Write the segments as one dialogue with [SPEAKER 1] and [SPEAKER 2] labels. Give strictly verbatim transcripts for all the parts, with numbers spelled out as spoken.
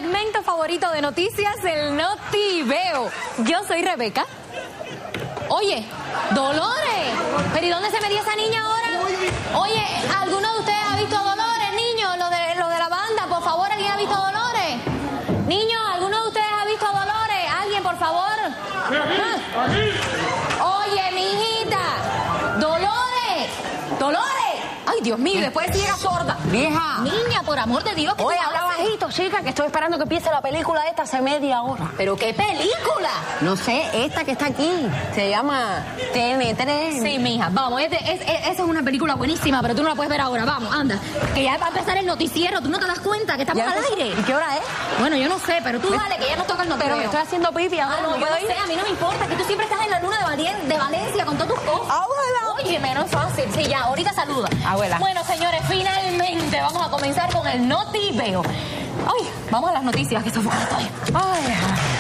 [SPEAKER 1] segmento favorito de noticias, el Notiveo. Yo soy Rebeca. Oye, Dolores, ¿pero y dónde se metía esa niña ahora? Oye, ¿alguno de ustedes ha visto a Dolores, niños? Lo de, lo de la banda, por favor, ¿alguien ha visto a Dolores? Niños, ¿alguno de ustedes ha visto a Dolores? ¿Alguien, por favor? ¿Ah? Oye, mijita, Dolores, Dolores. Ay, Dios mío, después llega sorda.
[SPEAKER 2] Vieja.
[SPEAKER 1] Niña, por amor de Dios.
[SPEAKER 2] Oye, habla bajito, chica, que estoy esperando que empiece la película esta hace media hora.
[SPEAKER 1] ¿Pero qué película?
[SPEAKER 2] No sé, esta que está aquí. Se llama T N tres.
[SPEAKER 1] Sí, mija, vamos, este, es, es, esa es una película buenísima, pero tú no la puedes ver ahora. Vamos, anda. Que ya va a empezar el noticiero, tú no te das cuenta que estamos al aire.
[SPEAKER 2] ¿Y qué hora es?
[SPEAKER 1] Bueno, yo no sé, pero tú dale, que ya nos toca el noticiero.
[SPEAKER 2] Pero me estoy haciendo pipi ahora.
[SPEAKER 1] Ah, no, yo no sé, a mí no me importa, que tú siempre estás en la luna de, Valien, de Valencia con todas tus cosas.
[SPEAKER 2] Abuela.
[SPEAKER 1] Oye, menos fácil. Sí, ya, ahorita saluda.
[SPEAKER 2] Abuela.
[SPEAKER 1] Bueno, señores, finalmente vamos a comenzar con el Notiveo. Ay, vamos a las noticias, que esto fue estoy.
[SPEAKER 2] Ay.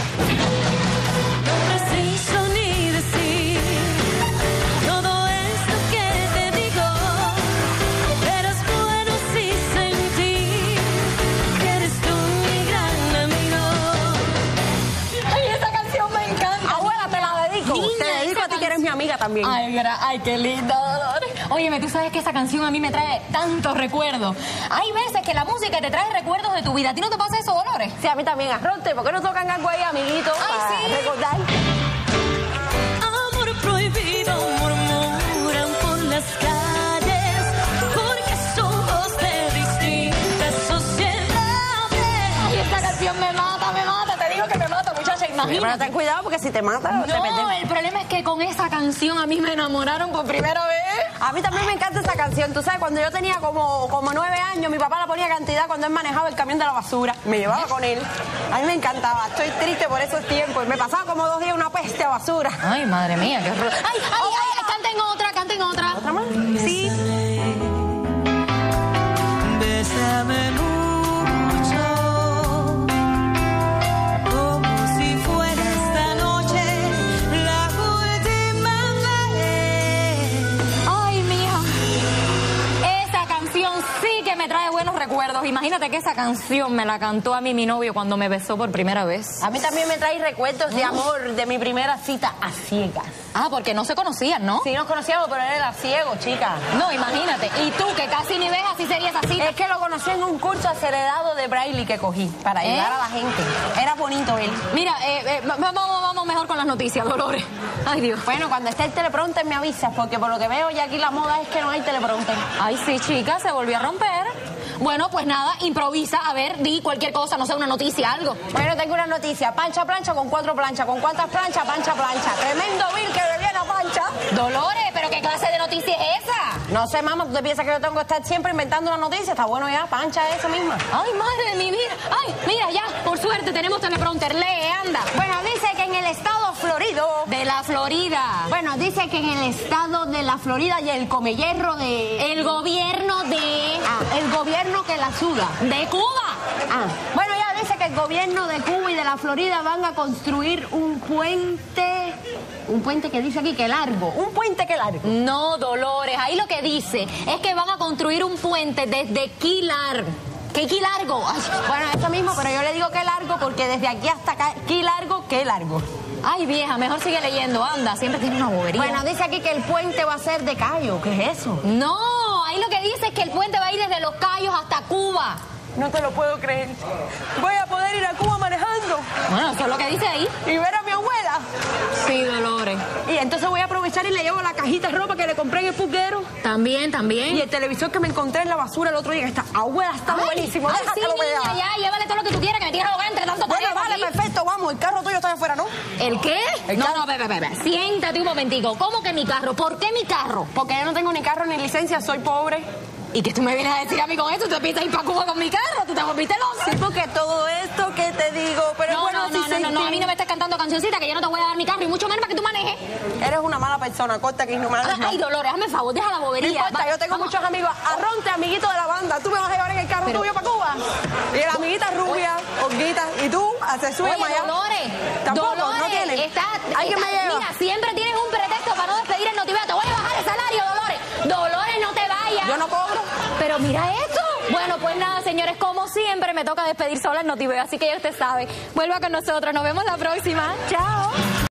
[SPEAKER 3] No preciso ni decir todo esto que te digo, pero es bueno sí sentir que eres tú mi gran amigo.
[SPEAKER 1] Ay, esa canción me encanta.
[SPEAKER 2] Abuela, te la dedico.
[SPEAKER 1] Niña,
[SPEAKER 2] te dedico
[SPEAKER 1] esa
[SPEAKER 2] a ti que eres mi amiga también.
[SPEAKER 1] Ay, gra- ay, qué linda, Dolores. Óyeme, tú sabes que esa canción a mí me trae tantos recuerdos. Hay veces que la música te trae recuerdos de tu vida. ¿A ti no te pasa eso, Dolores?
[SPEAKER 2] Sí, a mí también. Arronte, ¿por qué no tocan algo ahí, amiguito?
[SPEAKER 1] Ay,
[SPEAKER 2] para
[SPEAKER 1] sí.
[SPEAKER 2] recordar.
[SPEAKER 3] Amor prohibido murmuran por las calles, porque somos de distintas sociedades.
[SPEAKER 1] Ay, esta canción me mata, me mata. Te digo que me mata, muchacha.
[SPEAKER 2] Pero
[SPEAKER 1] Imagínate.
[SPEAKER 2] ten cuidado porque si te mata,
[SPEAKER 1] No,
[SPEAKER 2] te metes.
[SPEAKER 1] el problema es que con esa canción a mí me enamoraron por primera vez.
[SPEAKER 2] A mí también me encanta esa canción. Tú sabes, cuando yo tenía como, como nueve años, mi papá la ponía cantidad cuando él manejaba el camión de la basura. Me llevaba con él. A mí me encantaba. Estoy triste por esos tiempos. Me pasaba como dos días una peste a basura.
[SPEAKER 1] Ay, madre mía, qué horror. Ay, ay, ay, canten otra, canten otra.
[SPEAKER 2] ¿Otra más? Sí.
[SPEAKER 3] Bésame mucho, como si fuera esta noche la última vez.
[SPEAKER 1] Ay, mija. Esa canción sí que me trae buenos recuerdos. Imagínate que esa canción me la cantó a mí mi novio cuando me besó por primera vez.
[SPEAKER 2] A mí también me trae recuerdos de amor de mi primera cita a ciegas.
[SPEAKER 1] Ah, porque no se conocían, ¿no?
[SPEAKER 2] Sí, nos conocíamos, pero él era ciego, chica.
[SPEAKER 1] No, imagínate. Y tú, que casi ni ves, así sería esa cita.
[SPEAKER 2] Es que lo conocí en un curso acelerado de braille que cogí para ayudar
[SPEAKER 1] ¿Eh?
[SPEAKER 2] a la gente. Era bonito él.
[SPEAKER 1] Mira, eh, eh, va- vamos, vamos mejor con las noticias, Dolores. Ay, Dios.
[SPEAKER 2] Bueno, cuando esté el teleprompter me avisas, porque por lo que veo ya aquí la moda es que no hay teleprompter.
[SPEAKER 1] Ay, sí, chica, se volvió a romper. Bueno, pues nada, improvisa. A ver, di cualquier cosa, no sé, una noticia, algo.
[SPEAKER 2] Bueno, tengo una noticia. Pancha plancha con cuatro planchas. ¿Con cuántas planchas? Pancha plancha. Tremendo Bill que le viene a Pancha.
[SPEAKER 1] Dolores, ¿pero qué clase de noticia es esa?
[SPEAKER 2] No sé, mamá, ¿tú te piensas que yo tengo que estar siempre inventando una noticia? Está bueno ya, Pancha esa misma.
[SPEAKER 1] Ay, madre de mi vida. Ay, mira, ya, por suerte tenemos teleprompter. Lee, anda.
[SPEAKER 2] Bueno, dice que en el estado florido...
[SPEAKER 1] De la Florida.
[SPEAKER 2] Bueno, dice que en el estado de la Florida y el comehierro de...
[SPEAKER 1] El gobierno de...
[SPEAKER 2] Ah, el gobierno que la suda.
[SPEAKER 1] de Cuba.
[SPEAKER 2] Ah, bueno, ya dice que el gobierno de Cuba y de la Florida van a construir un puente, un puente que dice aquí que largo, un puente que largo.
[SPEAKER 1] No, Dolores, ahí lo que dice es que van a construir un puente desde Key Largo. ¿Qué Key Largo? Ay,
[SPEAKER 2] Bueno, eso mismo, pero yo le digo que largo porque desde aquí hasta acá, qué largo, qué largo.
[SPEAKER 1] ay, vieja, mejor sigue leyendo, anda, siempre tiene una bobería.
[SPEAKER 2] Bueno, dice aquí que el puente va a ser de Cayo, ¿qué es eso?
[SPEAKER 1] No, ahí lo que dice es que el puente va a ir desde Los Cayos hasta Cuba.
[SPEAKER 2] No te lo puedo creer. Voy a poder ir a Cuba manejando
[SPEAKER 1] Bueno, eso es lo que dice ahí.
[SPEAKER 2] y ver a mi abuela.
[SPEAKER 1] Sí, Dolores.
[SPEAKER 2] Y entonces voy a aprovechar y le llevo la cajita de ropa que le compré en el pulguero.
[SPEAKER 1] También, también.
[SPEAKER 2] Y el televisor que me encontré en la basura el otro día, que está, abuela, está
[SPEAKER 1] Ay,
[SPEAKER 2] buenísimo.
[SPEAKER 1] ay,
[SPEAKER 2] Deja
[SPEAKER 1] sí,
[SPEAKER 2] que lo vea.
[SPEAKER 1] niña, ya, llévale todo lo que tú quieras, que me tienes ahogada entre tanto
[SPEAKER 2] Bueno,
[SPEAKER 1] teléfono
[SPEAKER 2] vale,
[SPEAKER 1] aquí.
[SPEAKER 2] perfecto, vamos, el carro tuyo está allá afuera, ¿no?
[SPEAKER 1] ¿El qué?
[SPEAKER 2] El
[SPEAKER 1] no,
[SPEAKER 2] carro.
[SPEAKER 1] no, bebé, bebé. Siéntate un momentico. ¿Cómo que mi carro? ¿Por qué mi carro?
[SPEAKER 2] Porque yo no tengo ni carro ni licencia, soy pobre.
[SPEAKER 1] ¿Y qué tú me vienes a decir a mí con esto? ¿Tú te piensas ir para Cuba con mi carro? ¿Tú te volviste loca?
[SPEAKER 2] Sí, porque todo esto que te digo, pero
[SPEAKER 1] No,
[SPEAKER 2] bueno,
[SPEAKER 1] no, no,
[SPEAKER 2] si
[SPEAKER 1] no, no, no,
[SPEAKER 2] sentí-
[SPEAKER 1] a mí no me estés cantando cancioncita que yo no te voy a dar mi carro y mucho menos para que tú manejes.
[SPEAKER 2] Eres una mala persona, corta que no me hagas
[SPEAKER 1] Ay, ay,
[SPEAKER 2] mal.
[SPEAKER 1] Dolores, hazme el favor, deja la
[SPEAKER 2] No
[SPEAKER 1] bobería.
[SPEAKER 2] importa,
[SPEAKER 1] Va-
[SPEAKER 2] yo tengo
[SPEAKER 1] vamos.
[SPEAKER 2] muchos amigos. Arronte, amiguito de la banda, tú me vas a llevar en el carro
[SPEAKER 1] Pero-
[SPEAKER 2] tuyo para Cuba. Y la amiguita rubia, Olguita, y tú, a se sube
[SPEAKER 1] Oye,
[SPEAKER 2] allá.
[SPEAKER 1] Dolores,
[SPEAKER 2] Tampoco,
[SPEAKER 1] Dolores,
[SPEAKER 2] no tienes.
[SPEAKER 1] está,
[SPEAKER 2] ¿Alguien
[SPEAKER 1] está-
[SPEAKER 2] me lleva?
[SPEAKER 1] Mira, siempre tienes un pretexto para no despedir el Notiveo. Te voy a bajar el salario, Dolores. Dolores, no te vayas.
[SPEAKER 2] Yo no cobro.
[SPEAKER 1] Pero mira esto. Bueno, pues nada, señores, como siempre me toca despedir sola el Notiveo, así que ya usted sabe. Vuelva con nosotros, nos vemos la próxima. Chao.